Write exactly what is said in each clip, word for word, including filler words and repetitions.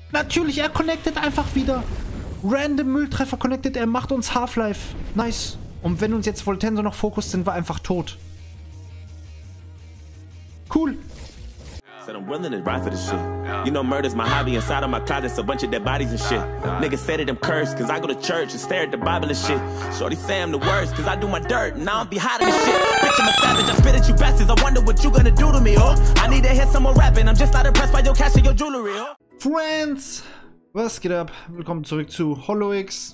Natürlich, er connectet einfach wieder. Random Mülltreffer connected, er macht uns Half-Life. Nice. Und wenn uns jetzt Voltenso noch fokussiert, sind wir einfach tot. Cool. Said I'm willing to ride for this shit. You know murder's my hobby. Inside of my closet's a bunch of dead bodies and shit. Niggas said that I'm cursed cause I go to church and stare at the Bible and shit. Shorty say I'm the worst cause I do my dirt and I don't be hiding this shit. Bitch, I'm a savage, I spit at you bastards. I wonder what you gonna do to me, oh. I need to hear someone rapping. I'm just not impressed by your cash and your jewelry, oh. Friends, was geht ab? Willkommen zurück zu HoloX.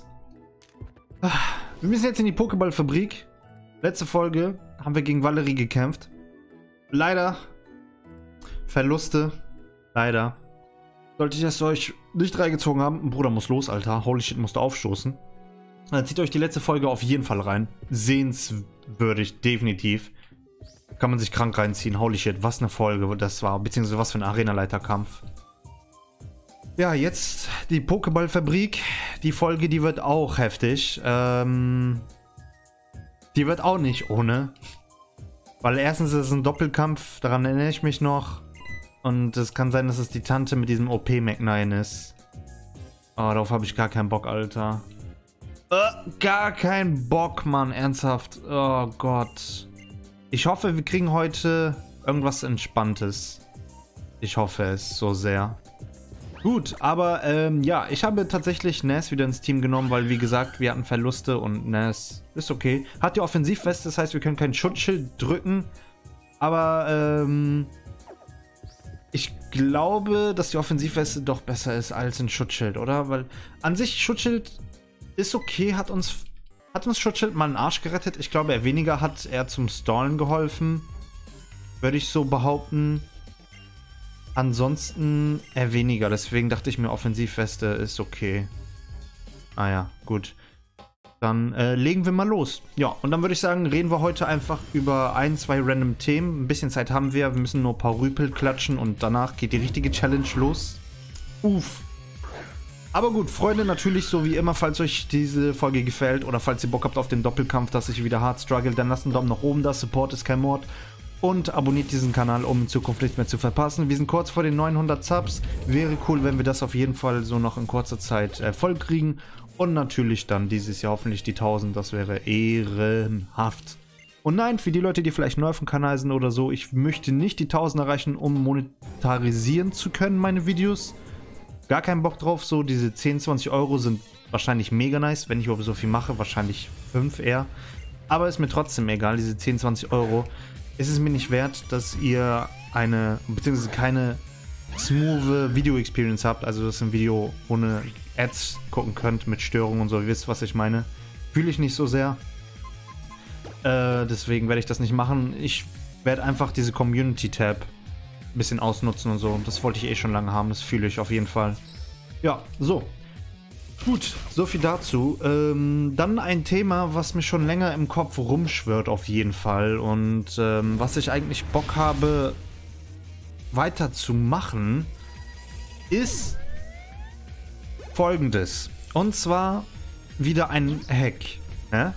Wir müssen jetzt in die Pokéball-Fabrik. Letzte Folge haben wir gegen Valerie gekämpft. Leider Verluste. Leider. Sollte ich das euch nicht reingezogen haben. Bruder muss los, Alter. Holy shit, musste aufstoßen. Dann zieht euch die letzte Folge auf jeden Fall rein. Sehenswürdig, definitiv. Kann man sich krank reinziehen. Holy shit, was eine Folge das war. Beziehungsweise was für ein Arenaleiterkampf. Ja, jetzt die Pokéball-Fabrik. Die Folge, die wird auch heftig. Ähm, die wird auch nicht ohne. Weil erstens ist es ein Doppelkampf, daran erinnere ich mich noch. Und es kann sein, dass es die Tante mit diesem O P-Mac neun ist. Oh, darauf habe ich gar keinen Bock, Alter. Uh, gar keinen Bock, Mann, ernsthaft. Oh Gott. Ich hoffe, wir kriegen heute irgendwas Entspanntes. Ich hoffe es so sehr. Gut, aber ähm, ja, ich habe tatsächlich Ness wieder ins Team genommen, weil wie gesagt, wir hatten Verluste und Ness ist okay. Hat die Offensivweste, das heißt, wir können kein Schutzschild drücken. Aber ähm, ich glaube, dass die Offensivweste doch besser ist als ein Schutzschild, oder? Weil an sich Schutzschild ist okay, hat uns, hat uns Schutzschild mal einen Arsch gerettet. Ich glaube, er weniger hat er zum Stallen geholfen, würde ich so behaupten. Ansonsten eher weniger, deswegen dachte ich mir, Offensivweste ist okay. Ah ja, gut. Dann äh, legen wir mal los. Ja, und dann würde ich sagen, reden wir heute einfach über ein, zwei random Themen. Ein bisschen Zeit haben wir, wir müssen nur ein paar Rüpel klatschen und danach geht die richtige Challenge los. Uff. Aber gut, Freunde, natürlich so wie immer, falls euch diese Folge gefällt oder falls ihr Bock habt auf den Doppelkampf, dass ich wieder hart struggle, dann lasst einen Daumen nach oben da, Support ist kein Mord. Und abonniert diesen Kanal, um in Zukunft nichts mehr zu verpassen. Wir sind kurz vor den neunhundert Subs. Wäre cool, wenn wir das auf jeden Fall so noch in kurzer Zeit äh, voll kriegen. Und natürlich dann dieses Jahr hoffentlich die tausend. Das wäre ehrenhaft. Und nein, für die Leute, die vielleicht neu auf dem Kanal sind oder so, ich möchte nicht die tausend erreichen, um monetarisieren zu können, meine Videos. Gar keinen Bock drauf. So, diese zehn, zwanzig Euro sind wahrscheinlich mega nice. Wenn ich überhaupt so viel mache, wahrscheinlich fünf eher. Aber ist mir trotzdem egal, diese zehn, zwanzig Euro. Ist es mir nicht wert, dass ihr eine, beziehungsweise keine smooth Video-Experience habt, also dass ihr ein Video ohne Ads gucken könnt, mit Störungen und so, ihr wisst, was ich meine. Fühle ich nicht so sehr. Äh, deswegen werde ich das nicht machen. Ich werde einfach diese Community-Tab ein bisschen ausnutzen und so. Das wollte ich eh schon lange haben, das fühle ich auf jeden Fall. Ja, so. Gut, so viel dazu. Ähm, dann ein Thema, was mir schon länger im Kopf rumschwirrt auf jeden Fall und ähm, was ich eigentlich Bock habe weiterzumachen, ist Folgendes. Und zwar wieder ein Hack. Ne?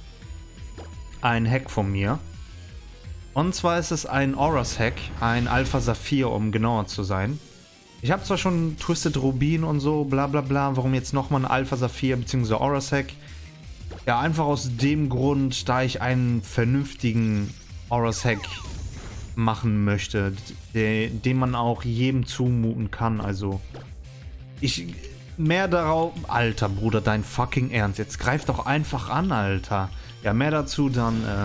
Ein Hack von mir. Und zwar ist es ein Auras Hack, ein Alpha Saphir, um genauer zu sein. Ich habe zwar schon Twisted Rubin und so, bla bla bla, warum jetzt nochmal ein Alpha Saphir bzw. Auras Hack? Ja, einfach aus dem Grund, da ich einen vernünftigen Auras Hack machen möchte, den, den man auch jedem zumuten kann, also ich, mehr darauf, Alter Bruder, dein fucking Ernst, jetzt greif doch einfach an, Alter. Ja, mehr dazu dann, äh,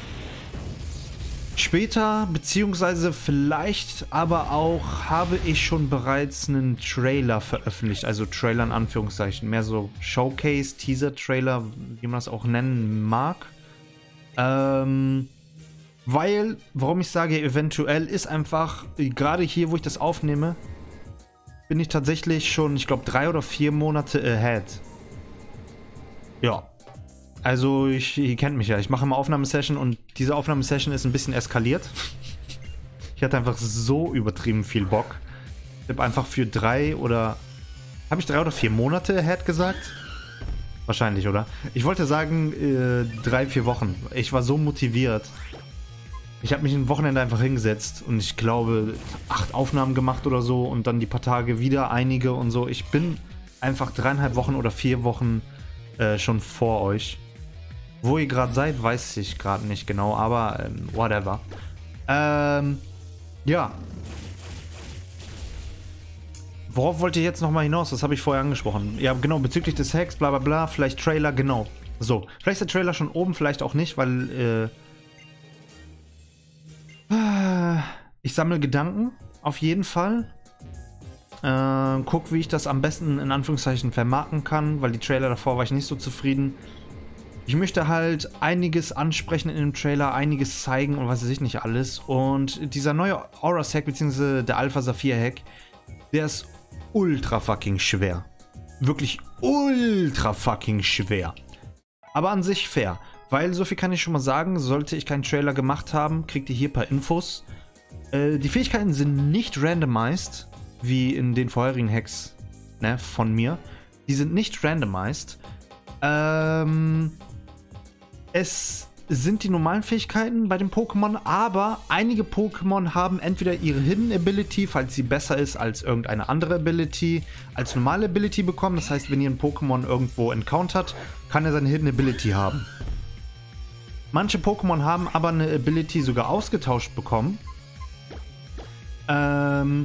später, beziehungsweise vielleicht aber auch habe ich schon bereits einen Trailer veröffentlicht, also Trailer in Anführungszeichen, mehr so Showcase, Teaser-Trailer, wie man das auch nennen mag. Ähm, weil, warum ich sage eventuell, ist einfach, gerade hier, wo ich das aufnehme, bin ich tatsächlich schon, ich glaube, drei oder vier Monate ahead. Ja. Also, ich, ihr kennt mich ja, ich mache immer Aufnahmesession und diese Aufnahmesession ist ein bisschen eskaliert. Ich hatte einfach so übertrieben viel Bock. Ich habe einfach für drei oder... Habe ich drei oder vier Monate ahead gesagt? Wahrscheinlich, oder? Ich wollte sagen, äh, drei, vier Wochen. Ich war so motiviert. Ich habe mich ein Wochenende einfach hingesetzt und ich glaube, acht Aufnahmen gemacht oder so und dann die paar Tage wieder einige und so. Ich bin einfach dreieinhalb Wochen oder vier Wochen äh, schon vor euch. Wo ihr gerade seid, weiß ich gerade nicht genau, aber ähm, whatever. Ähm, ja. Worauf wollt ihr jetzt nochmal hinaus? Das habe ich vorher angesprochen. Ja, genau, bezüglich des Hacks, bla bla bla, vielleicht Trailer, genau. So, vielleicht ist der Trailer schon oben, vielleicht auch nicht, weil äh, ich sammle Gedanken, auf jeden Fall. Äh, guck, wie ich das am besten in Anführungszeichen vermarkten kann, weil die Trailer davor war ich nicht so zufrieden. Ich möchte halt einiges ansprechen in dem Trailer, einiges zeigen und was weiß ich nicht alles. Und dieser neue Auras-Hack, beziehungsweise der Alpha-Saphir-Hack, der ist ultra fucking schwer. Wirklich ultra fucking schwer. Aber an sich fair. Weil, so viel kann ich schon mal sagen, sollte ich keinen Trailer gemacht haben, kriegt ihr hier ein paar Infos. Äh, die Fähigkeiten sind nicht randomized, wie in den vorherigen Hacks, ne, von mir. Die sind nicht randomized. Ähm, es sind die normalen Fähigkeiten bei den Pokémon, aber einige Pokémon haben entweder ihre Hidden Ability, falls sie besser ist als irgendeine andere Ability, als normale Ability bekommen. Das heißt, wenn ihr ein Pokémon irgendwo encountert, kann er seine Hidden Ability haben. Manche Pokémon haben aber eine Ability sogar ausgetauscht bekommen. Ähm,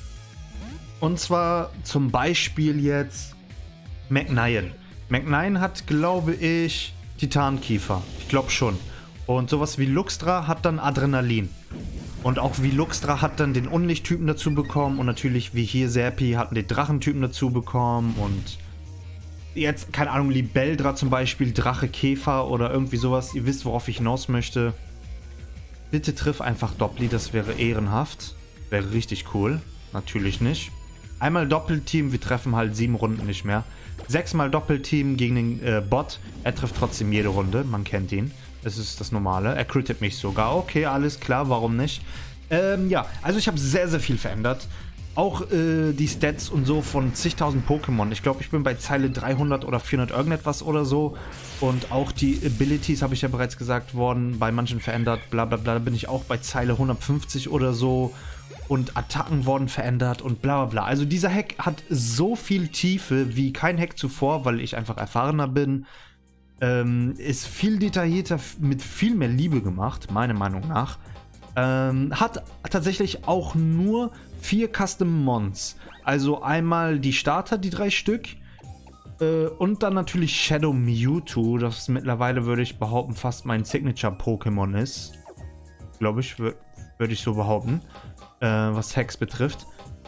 und zwar zum Beispiel jetzt McNian. McNian hat, glaube ich, Titankiefer. Ich glaube schon. Und sowas wie Luxtra hat dann Adrenalin. Und auch wie Luxtra hat dann den Unlichttypen dazu bekommen. Und natürlich wie hier Serpi hatten den Drachentypen dazu bekommen. Und jetzt, keine Ahnung, Libeldra zum Beispiel, Drache, Käfer oder irgendwie sowas. Ihr wisst, worauf ich hinaus möchte. Bitte triff einfach Doppli, das wäre ehrenhaft. Wäre richtig cool. Natürlich nicht. Einmal Doppelteam, wir treffen halt sieben Runden nicht mehr. Sechsmal Doppelteam gegen den äh, Bot. Er trifft trotzdem jede Runde, man kennt ihn. Das ist das Normale. Er crittet mich sogar. Okay, alles klar, warum nicht? Ähm, ja, also ich habe sehr, sehr viel verändert. Auch äh, die Stats und so von zigtausend Pokémon. Ich glaube, ich bin bei Zeile dreihundert oder vierhundert irgendetwas oder so. Und auch die Abilities, habe ich ja bereits gesagt worden, bei manchen verändert. Bla bla bla, da bin ich auch bei Zeile hundertfünfzig oder so. Und Attacken wurden verändert und bla bla bla. Also dieser Hack hat so viel Tiefe wie kein Hack zuvor, weil ich einfach erfahrener bin. Ähm, ist viel detaillierter, mit viel mehr Liebe gemacht, meiner Meinung nach. Ähm, hat tatsächlich auch nur vier Custom Mons. Also einmal die Starter, die drei Stück. Äh, und dann natürlich Shadow Mewtwo, das mittlerweile, würde ich behaupten, fast mein Signature-Pokémon ist. Glaube ich, würde ich so behaupten. Was Hacks betrifft.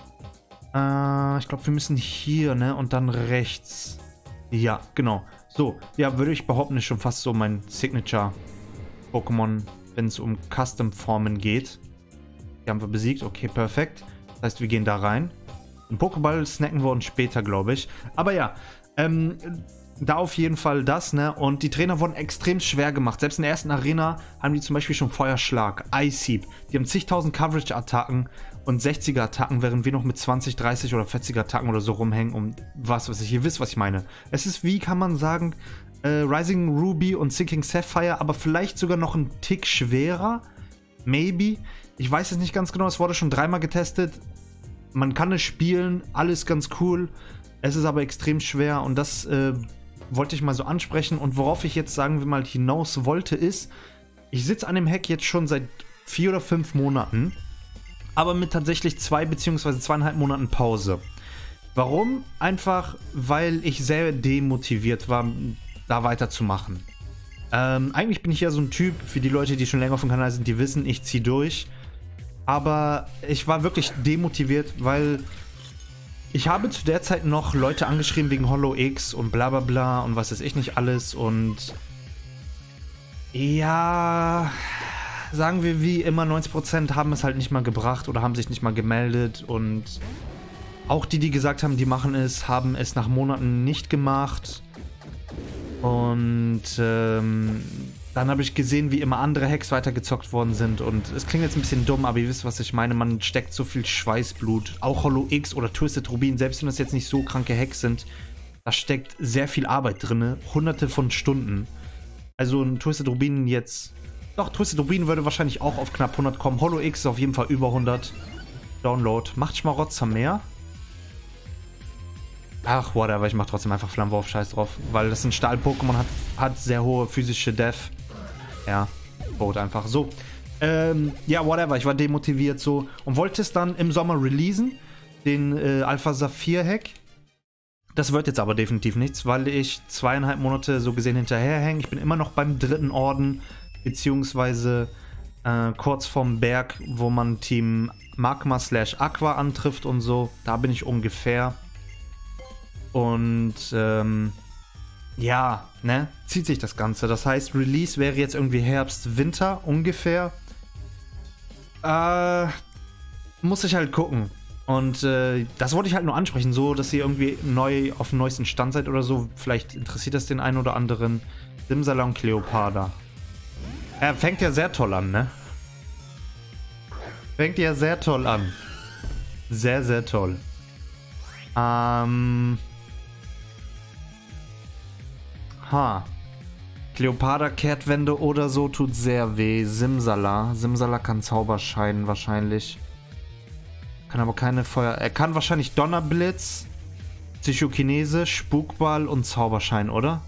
Äh, ich glaube, wir müssen hier, ne? Und dann rechts. Ja, genau. So, ja, würde ich behaupten, ist schon fast so mein Signature-Pokémon, wenn es um Custom-Formen geht. Die haben wir besiegt. Okay, perfekt. Das heißt, wir gehen da rein. Ein Pokéball snacken wir uns später, glaube ich. Aber ja, ähm, da auf jeden Fall das, ne? Und die Trainer wurden extrem schwer gemacht. Selbst in der ersten Arena haben die zum Beispiel schon Feuerschlag, Ice-Sieb. Die haben zigtausend Coverage-Attacken und sechziger-Attacken, während wir noch mit zwanzig, dreißig oder vierziger-Attacken oder so rumhängen. Und was, was ich, ihr wisst, was ich meine. Es ist, wie kann man sagen, äh, Rising Ruby und Sinking Sapphire, aber vielleicht sogar noch ein Tick schwerer. Maybe. Ich weiß es nicht ganz genau, es wurde schon dreimal getestet. Man kann es spielen, alles ganz cool. Es ist aber extrem schwer und das äh, wollte ich mal so ansprechen. Und worauf ich jetzt, sagen wir mal, hinaus wollte, ist, ich sitze an dem Hack jetzt schon seit vier oder fünf Monaten, aber mit tatsächlich zwei beziehungsweise zweieinhalb Monaten Pause. Warum? Einfach, weil ich sehr demotiviert war, da weiterzumachen. Ähm, eigentlich bin ich ja so ein Typ, für die Leute, die schon länger auf dem Kanal sind, die wissen, ich ziehe durch. Aber ich war wirklich demotiviert, weil ich habe zu der Zeit noch Leute angeschrieben wegen Hollow X und bla bla bla und was weiß ich nicht alles. Und ja, sagen wir wie immer, neunzig Prozent haben es halt nicht mal gebracht oder haben sich nicht mal gemeldet. Und auch die, die gesagt haben, die machen es, haben es nach Monaten nicht gemacht. Und ähm, dann habe ich gesehen, wie immer andere Hacks weitergezockt worden sind. Und es klingt jetzt ein bisschen dumm, aber ihr wisst, was ich meine. Man steckt so viel Schweißblut. Auch Hollow X oder Twisted Rubin, selbst wenn das jetzt nicht so kranke Hacks sind, da steckt sehr viel Arbeit drin. Hunderte von Stunden. Also ein Twisted Rubin jetzt Doch, Twisted Rubin würde wahrscheinlich auch auf knapp hundert kommen. Holo X ist auf jeden Fall über hundert. Download. Macht Schmarotzer mehr? Ach, whatever. Ich mach trotzdem einfach Flammenwurf. Scheiß drauf. Weil das ein Stahl-Pokémon hat, hat sehr hohe physische Def. Ja, Boot einfach. So. Ähm, ja, whatever. Ich war demotiviert so. Und wollte es dann im Sommer releasen. Den äh, Alpha Saphir Hack. Das wird jetzt aber definitiv nichts, weil ich zweieinhalb Monate so gesehen hinterherhänge. Ich bin immer noch beim dritten Orden, beziehungsweise äh, kurz vorm Berg, wo man Team Magma slash Aqua antrifft und so. Da bin ich ungefähr. Und ähm, ja, ne, zieht sich das Ganze. Das heißt, Release wäre jetzt irgendwie Herbst, Winter ungefähr. Äh, muss ich halt gucken. Und äh, das wollte ich halt nur ansprechen, so, dass ihr irgendwie neu auf dem neuesten Stand seid oder so. Vielleicht interessiert das den einen oder anderen. Simsalon Cleopatra. Er fängt ja sehr toll an, ne? Fängt ja sehr toll an. Sehr, sehr toll. Ähm... Ha. Cleopatra Kehrtwende oder so tut sehr weh. Simsala. Simsala kann Zauberschein wahrscheinlich. Kann aber keine Feuer... Er kann wahrscheinlich Donnerblitz, Psychokinese, Spukball und Zauberschein, oder?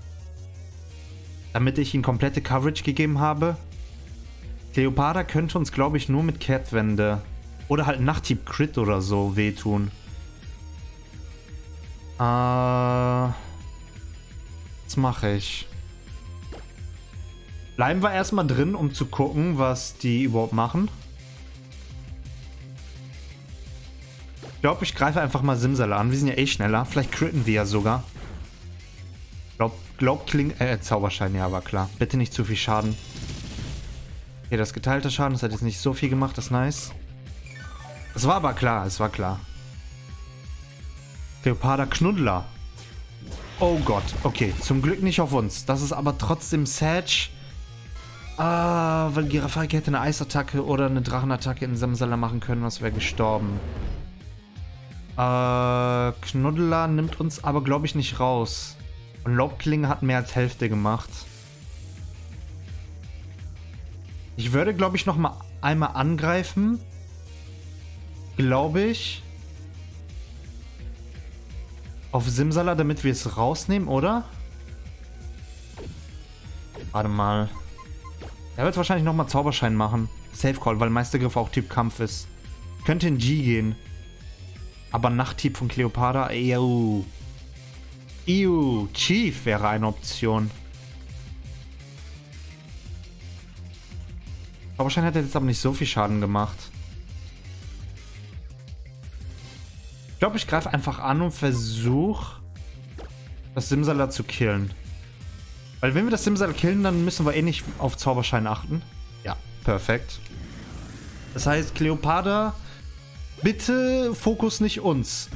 Damit ich ihm komplette Coverage gegeben habe. Cleopatra könnte uns, glaube ich, nur mit Kehrtwende oder halt Nachthieb Crit oder so wehtun. Äh... Was mache ich? Bleiben wir erstmal drin, um zu gucken, was die überhaupt machen. Ich glaube, ich greife einfach mal Simsala an. Wir sind ja eh schneller. Vielleicht critten wir ja sogar. Glaub, glaub Kling... Äh, Zauberschein, ja, war klar. Bitte nicht zu viel Schaden. Okay, das geteilte Schaden, das hat jetzt nicht so viel gemacht, das ist nice. Es war aber klar, es war klar. Cleopatra Knuddler. Oh Gott, okay, zum Glück nicht auf uns. Das ist aber trotzdem Sag. Ah, weil Girafari hätte eine Eisattacke oder eine Drachenattacke in Simsala machen können, das wäre gestorben. Äh, Knuddler nimmt uns aber, glaube ich, nicht raus. Und Lobklinge hat mehr als Hälfte gemacht. Ich würde, glaube ich, noch mal einmal angreifen. Glaube ich. Auf Simsala, damit wir es rausnehmen, oder? Warte mal. Er wird wahrscheinlich noch mal Zauberschein machen. Safe Call, weil Meistergriff auch Typ Kampf ist. Könnte in G gehen. Aber Nachthieb von Cleopatra, ew. Ew, Chief wäre eine Option. Zauberschein hat jetzt aber nicht so viel Schaden gemacht. Ich glaube, ich greife einfach an und versuche, das Simsala zu killen. Weil wenn wir das Simsala killen, dann müssen wir eh nicht auf Zauberschein achten. Ja, perfekt. Das heißt, Cleopatra, bitte Fokus nicht uns.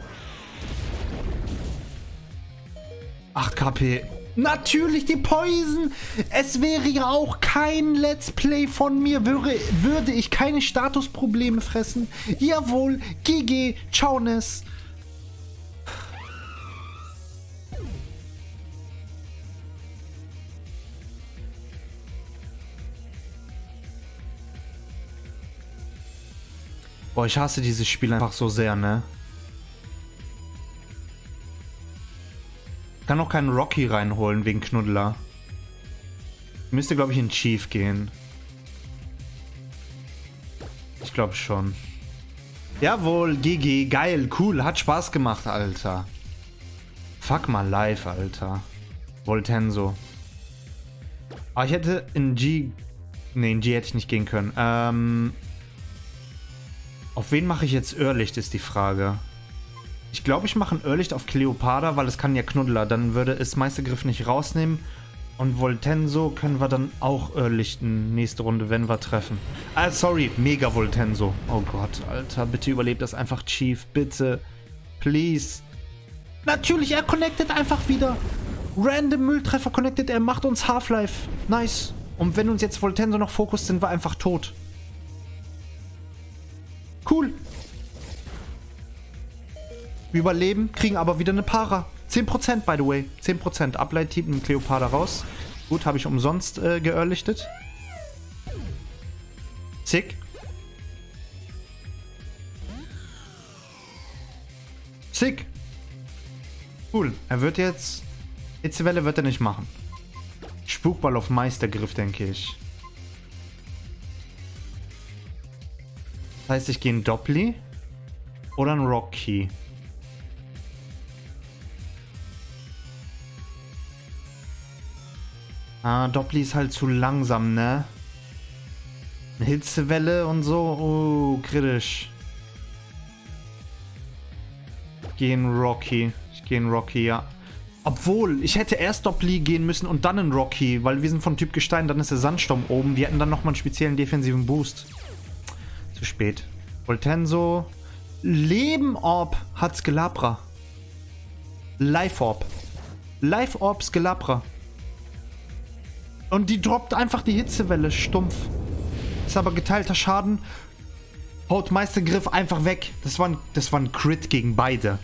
acht K P. Natürlich die Poison. Es wäre ja auch kein Let's Play von mir, würde, würde ich keine Statusprobleme fressen. Jawohl, G G, Chaunes. Boah, ich hasse dieses Spiel einfach so sehr, ne? Ich kann auch keinen Rocky reinholen wegen Knuddler. Müsste, glaube ich, in Chief gehen. Ich glaube schon. Jawohl, G G, geil, cool, hat Spaß gemacht, Alter. Fuck mal live, Alter. Voltenso. Aber ich hätte in G... Ne, in G hätte ich nicht gehen können. Ähm... Auf wen mache ich jetzt Irrlicht, ist die Frage. Ich glaube, ich mache ein Irrlicht auf Cleopatra, weil es kann ja Knuddler. Dann würde es Meistergriff nicht rausnehmen. Und Voltenso können wir dann auch Irrlichten nächste Runde, wenn wir treffen. Ah, sorry, Mega Voltenso. Oh Gott, Alter, bitte überlebt das einfach, Chief. Bitte. Please. Natürlich, er connectet einfach wieder. Random Mülltreffer connected, er macht uns Half-Life. Nice. Und wenn uns jetzt Voltenso noch fokust, sind wir einfach tot. Cool. Wir überleben, kriegen aber wieder eine Para. zehn Prozent, by the way. zehn Prozent. Ableittypen mit Cleopatra raus. Gut, habe ich umsonst äh, geirrlichtet. Sick. Sick. Cool. Er wird jetzt... Hitzewelle wird er nicht machen. Spukball auf Meistergriff, denke ich. Das heißt, ich gehe in Doppli oder ein Rocky. Ah, Doppli ist halt zu langsam, ne? Eine Hitzewelle und so. Oh, kritisch. Ich gehe in Rocky. Ich gehe in Rocky, ja. Obwohl, ich hätte erst Doppli gehen müssen und dann in Rocky, weil wir sind von Typ Gestein, dann ist der Sandsturm oben. Wir hätten dann nochmal einen speziellen defensiven Boost. Zu spät. Voltenso. Leben Orb hat Skelabra. Life Orb. Life Orb Skelabra. Und die droppt einfach die Hitzewelle. Stumpf. Ist aber geteilter Schaden. Haut Meistergriff einfach weg. Das war ein, das war ein Crit gegen beide.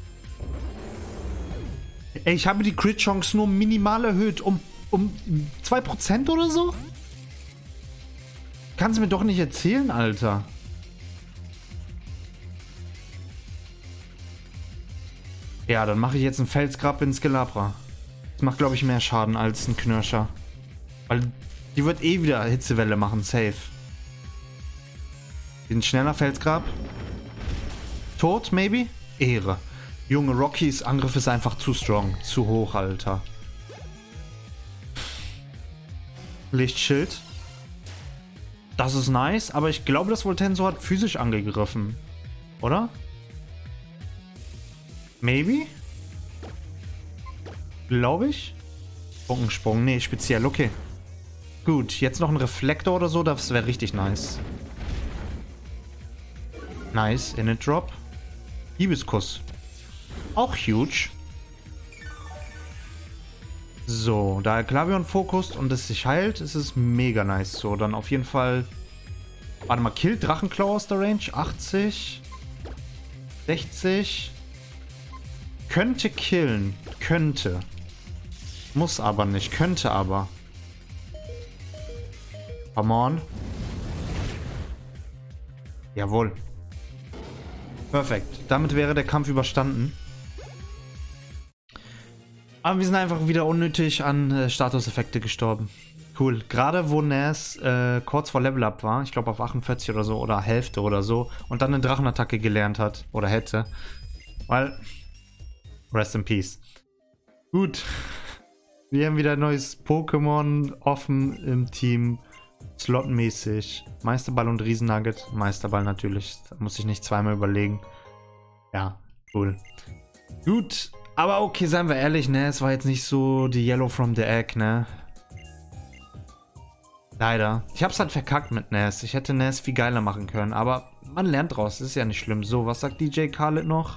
Ey, ich habe die Crit-Chance nur minimal erhöht. Um, um zwei Prozent oder so? Kannst du mir doch nicht erzählen, Alter. Ja, dann mache ich jetzt einen Felsgrab in Skelabra. Das macht, glaube ich, mehr Schaden als ein Knirscher. Weil die wird eh wieder Hitzewelle machen, safe. Ein schneller Felsgrab. Tot, maybe? Ehre. Junge, Rockys Angriff ist einfach zu strong. Zu hoch, Alter. Lichtschild. Das ist nice, aber ich glaube, das Voltenso hat physisch angegriffen. Oder? Maybe? Glaube ich. Bockensprung. Nee, speziell. Okay. Gut, jetzt noch ein Reflektor oder so. Das wäre richtig nice. Nice. Init Drop. Hibiskus. Auch huge. So, da Klavion fokust und es sich heilt, ist es mega nice. So, dann auf jeden Fall... Warte mal, killt Drachenklau aus der Range? achtzig. sechzig. Könnte killen. Könnte. Muss aber nicht. Könnte aber. Come on. Jawohl. Perfekt. Damit wäre der Kampf überstanden. Aber wir sind einfach wieder unnötig an äh, Statuseffekte gestorben. Cool. Gerade wo Naz äh, kurz vor Level Up war, ich glaube auf achtundvierzig oder so, oder Hälfte oder so, und dann eine Drachenattacke gelernt hat, oder hätte. Weil... Rest in Peace. Gut. Wir haben wieder ein neues Pokémon offen im Team. Slotmäßig. Meisterball und Riesennugget. Meisterball natürlich. Da muss ich nicht zweimal überlegen. Ja, cool. Gut. Aber okay, seien wir ehrlich, ne? Es war jetzt nicht so die Yellow from the Egg, ne? Leider. Ich hab's halt verkackt mit Naz. Ich hätte Naz viel geiler machen können. Aber man lernt draus. Das ist ja nicht schlimm. So, was sagt D J Khaled noch?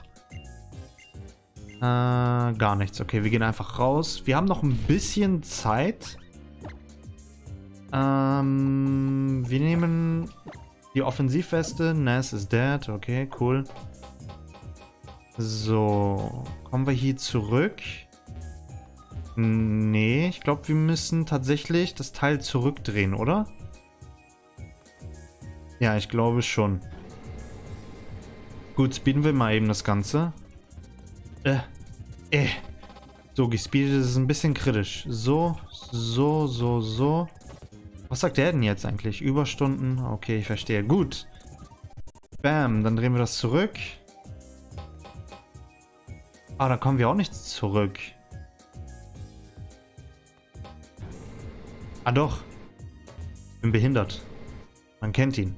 Äh, gar nichts. Okay, wir gehen einfach raus. Wir haben noch ein bisschen Zeit. Ähm, wir nehmen die Offensivweste. Naz is dead. Okay, cool. So, kommen wir hier zurück? Nee, ich glaube, wir müssen tatsächlich das Teil zurückdrehen, oder? Ja, ich glaube schon. Gut, speeden wir mal eben das Ganze. Äh, äh. So, gespeedet ist ein bisschen kritisch. So, so, so, so. Was sagt der denn jetzt eigentlich? Überstunden? Okay, ich verstehe. Gut. Bam, dann drehen wir das zurück. Ah, da kommen wir auch nicht zurück. Ah doch. Bin behindert. Man kennt ihn.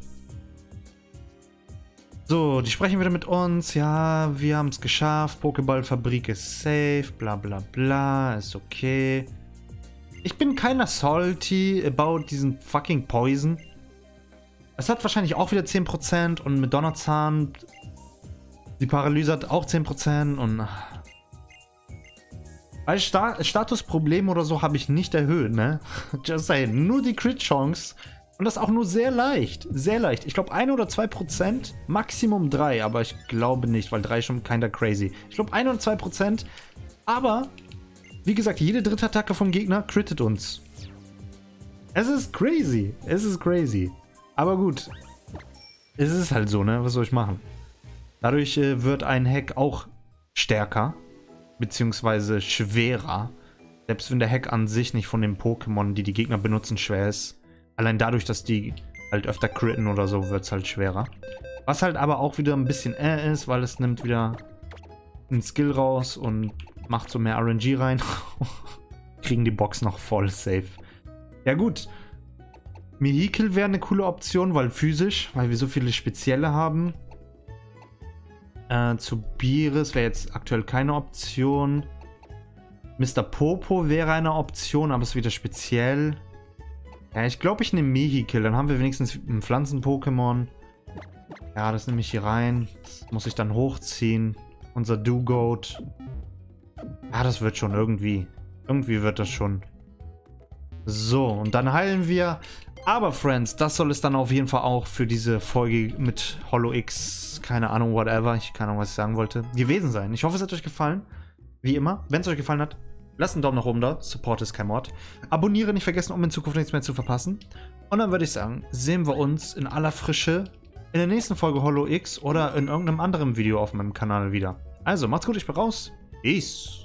So, die sprechen wieder mit uns. Ja, wir haben es geschafft. Pokéball-Fabrik ist safe. Bla bla bla. Ist okay. Ich bin keiner salty about diesen fucking Poison. Es hat wahrscheinlich auch wieder zehn Prozent. Und mit Donnerzahn... Die Paralyse hat auch zehn Prozent. Und... Als Sta Statusproblem oder so habe ich nicht erhöht, ne? Just saying. Nur die Crit-Chance. Und das auch nur sehr leicht. Sehr leicht. Ich glaube ein oder zwei Prozent. Maximum drei. Aber ich glaube nicht, weil drei schon keiner crazy. Ich glaube ein oder zwei Prozent. Aber, wie gesagt, jede dritte Attacke vom Gegner crittet uns. Es ist crazy. Es ist crazy. Aber gut. Es ist halt so, ne? Was soll ich machen? Dadurch äh, wird ein Hack auch stärker. Beziehungsweise schwerer. Selbst wenn der Hack an sich nicht von den Pokémon, die die Gegner benutzen, schwer ist. Allein dadurch, dass die halt öfter critten oder so, wird es halt schwerer. Was halt aber auch wieder ein bisschen äh ist, weil es nimmt wieder einen Skill raus und macht so mehr R N G rein. Kriegen die Box noch voll safe. Ja gut. Mehikel wäre eine coole Option, weil physisch, weil wir so viele Spezielle haben. Äh, zu Beerus wäre jetzt aktuell keine Option. Mister Popo wäre eine Option, aber ist wieder speziell. Ja, ich glaube, ich nehme Mehikel. Dann haben wir wenigstens ein Pflanzen-Pokémon. Ja, das nehme ich hier rein. Das muss ich dann hochziehen. Unser Dewgoat. Ja, das wird schon irgendwie. Irgendwie wird das schon. So, und dann heilen wir. Aber, Friends, das soll es dann auf jeden Fall auch für diese Folge mit Hollow X, keine Ahnung, whatever, ich keine Ahnung, was ich sagen wollte, gewesen sein. Ich hoffe, es hat euch gefallen. Wie immer, wenn es euch gefallen hat, lasst einen Daumen nach oben da. Support ist kein Mord. Abonniere nicht vergessen, um in Zukunft nichts mehr zu verpassen. Und dann würde ich sagen, sehen wir uns in aller Frische in der nächsten Folge Hollow X oder in irgendeinem anderen Video auf meinem Kanal wieder. Also, macht's gut, ich bin raus. Peace.